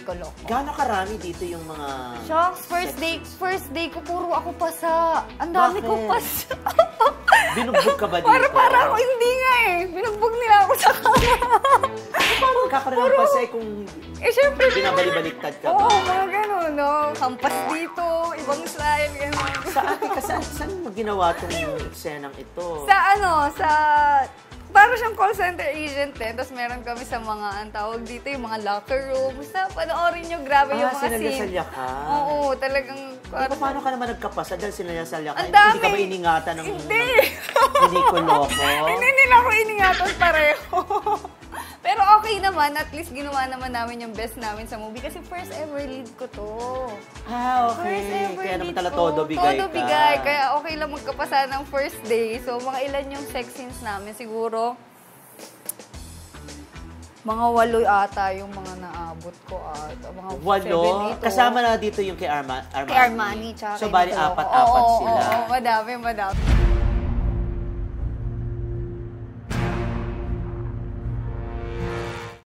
Nicolò. Gaano karami dito yung mga... Shucks, first day ko, puro ako pasa. Ang dami ko pasa. Binugbog ka ba dito? Para ako, hindi nga eh. Binugbog nila ako sa kama. Paano magkakaroon ng pasa kung syempre, binabalik-baliktad ka ba? Oo, mga gano'n, no? Kampas dito, ibang style, gano'n. Saan mo ginawa itong eksenang ito? Para siyang call center agent eh. Tapos meron kami sa mga, ang tawag dito, yung mga locker room. Basta panoorin nyo, grabe yung mga scene. Sinalya ka? Oo, talagang... Paano ka naman nagkapasa dahil sinalya ka? Ang dami! Hindi ka ba iningatan ng... Hindi! Nicolò ko? Hindi nila ako iningatan pareho. Pero okay naman, at least ginawa naman namin yung best namin sa movie. Kasi first ever lead ko to. Okay. Kaya naman talaga todo bigay ka. Todo bigay. Kaya okay lang magkapasa ng first day. So, mga ilan yung sex scenes namin. Siguro, mga 8 ata yung mga naabot ko. Mga 8? Kasama na dito yung kay Armani. Kay Armani, tsaka so, bali 4 sila. Oo, madami.